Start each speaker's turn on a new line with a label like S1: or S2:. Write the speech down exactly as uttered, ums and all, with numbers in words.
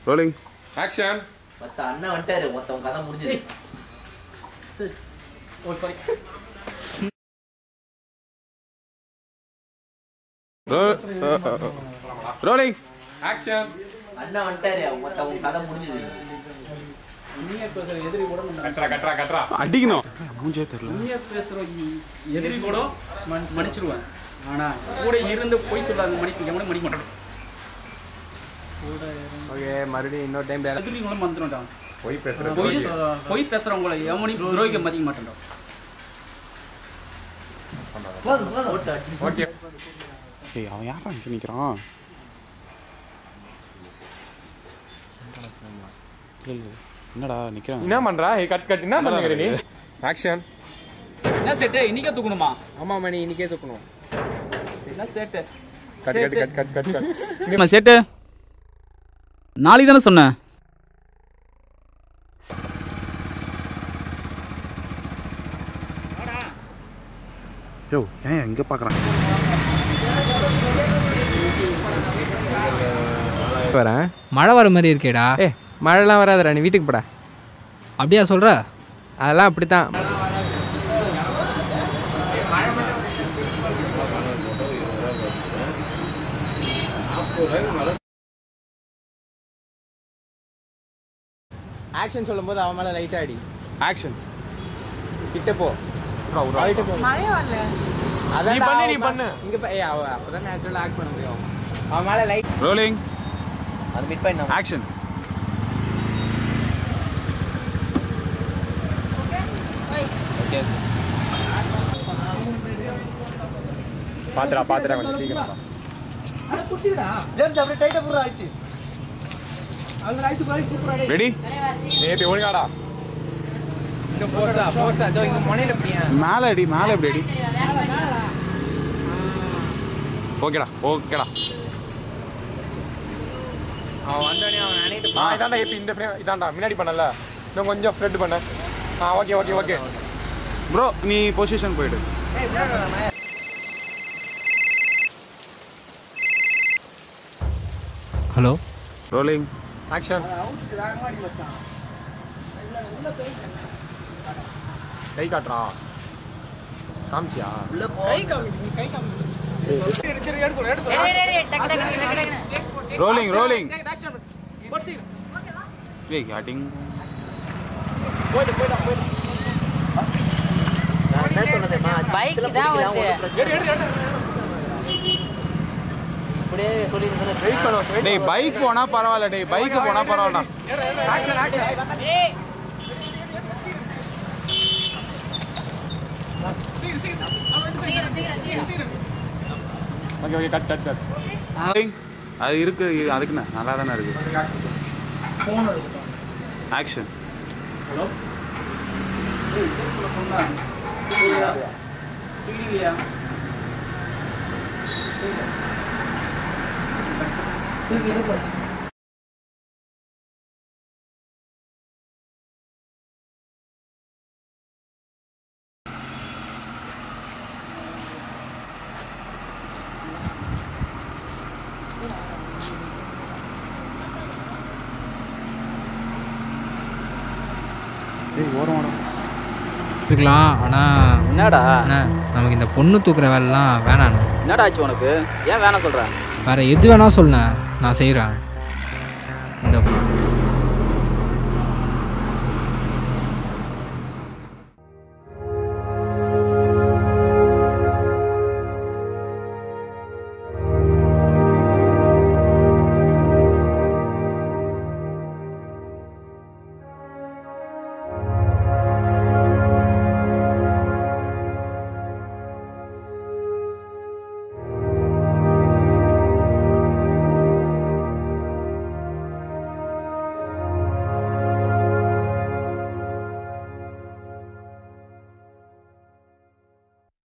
S1: Rolling
S2: action.
S3: மத்த அண்ணன் வந்துட்டாரு, மொத்தம் கதை முடிஞ்சது.
S2: Oh sorry.
S1: Rolling
S2: action.
S3: அண்ணன் வந்துட்டாரு, மொத்தம் கதை முடிஞ்சது.
S4: நீங்க பேசுற எதிரி கூட
S2: கட்றா கட்றா கட்றா
S1: அடிக்கணும். மூஞ்சே தெரியல.
S4: நீங்க பேசுற எதிரி கூட மன்னிச்சிடுவேன். ஆனா கூட இருந்து போய் சொல்லாத மன்னிக்க கூட மன்னிக்க மாட்டேன்.
S5: ஓகே, மறுபடியும் இன்னொரு டைம்
S4: எதிரிங்களும் வந்துடும்டா.
S2: போய் பேசுற
S4: போய் போய் பேசுறவங்கள எவனையும் துரோகிக்க மதிக்க மாட்டேன்டா.
S2: ஓகே.
S1: ஏய் அவன் யாரா இங்க நிக்கிறான்? என்னடா நிக்கிறான்?
S2: என்ன பண்றா? ஏய் கட் கட் என்ன பண்ணுகிற நீ? ஆக்ஷன்.
S4: என்ன செட் இன்னைக்கே தூக்கணுமா?
S5: ஆமா மணி இன்னைக்கே தூக்கணும்.
S4: என்ன set?
S2: Cut cut cut cut cut cut.
S4: என்ன செட்? நாளைக்கு தான சொன்னேன்.
S1: யோ ஏன் இங்க பாக்குறான்?
S5: வரேன்.
S6: மழை வர மாதிரி இருக்கேடா.
S5: ஏ மழைலாம் வராதுடா, நீ வீட்டுக்கு போடா.
S6: அப்படியா சொல்ற?
S5: அதெல்லாம் அப்படித்தான். ஆக்ஷன் சொல்லும்போது அவன் மேல லைட் ஆடி.
S1: ஆக்ஷன்.
S5: கிட்ட போ. ரைட் போ.
S7: மழை வரல.
S5: அதான்
S2: நீ பண்ணு, நீ பண்ணு.
S5: இங்க போ. ஏய் அவ அப்பதான் நேச்சுரலா ஆக்ட் பண்ண முடியும். அவன் மேல லைட்.
S1: ரோலிங்
S3: அது மீட் பண்ணி
S1: ஆக்ஷன்.
S3: ஓகே.
S2: பாத்துடா பாத்துடா கொஞ்சம் சீக்கிரம்.
S4: அட குட்டிடா.
S5: ஜெம்ஸ் அப்படியே டைட்டா புறா ஆயிட்டு.
S4: அது ரைட் பாய் சூப்பரா டேய்.
S1: ரெடி?
S2: ஏய் பே ஒழுங்காடா.
S5: இங்க போடா, போடா. அதோ இங்க மொனையில அப்படியே.
S1: மேல அடி, மேல எப்படி அடி? ஓகேடா, ஓகேடா.
S5: அவன் வந்தோடனே அவன் நினைட்டு
S2: ஆ இதான்டா ஏபி இந்த ஃப்ரேம் இதான்டா முன்னாடி பண்ணல. இன்னும் கொஞ்சம் ஸ்ப்ரெட் பண்ணு. ஆ ஓகே ஓகே ஓகே.
S1: ப்ரோ நீ பொசிஷன் போயிடு.
S5: ஏய் என்னடா
S6: ஹலோ
S1: ரோலிங்
S2: ஆக்ஷன். கை காட்டுறா. காமிச்சியா?
S5: கை காமி, நீ கை காமி.
S2: சரி சரி எடுத்து சொல்லு எடுத்து சொல்லு.
S7: டேய் டேய் டக் டக் டக் டக்.
S1: Rolling rolling.
S4: ஆக்ஷன். போட் சீ.
S1: ஏய் அடிங்.
S2: போய்டு போய்டு போய்டு.
S3: நான் என்ன சொன்னதேமா,
S7: பைக் தான் வருது.
S2: எடு எடு எடு.
S3: அப்படியே சொல்லி
S2: வெயிட் பண்ணு வெயிட்.
S1: டேய் பைக் போனா பரவாயில்ல, டேய் பைக் போனா பரவாயில்ல.
S2: Action action.
S7: ஏய்
S2: okay okay cut cut cut.
S1: அது இருக்கு, அதுக்கு என்ன நல்லா தானே இருக்கு.
S4: போன் எடுத்து.
S1: ஆக்ஷன்.
S4: ஹலோ. ஏய் செட் சொல்ல போனா. இல்லையா? இல்லையா? இது இது போச்சு.
S1: டேய் ஓரமாடா.
S6: இருக்கலாம். ஆனா
S3: என்னடா
S6: அண்ணா நமக்கு இந்த பொண்ணு தூக்குற வேலைலாம் வேணாண்ணா.
S3: என்னடா ஆச்சு உனக்கு? ஏன் வேணாம் சொல்ற?
S6: வேற எது வேணா சொல்லுண்ணே, நான் செய்கிறேன்.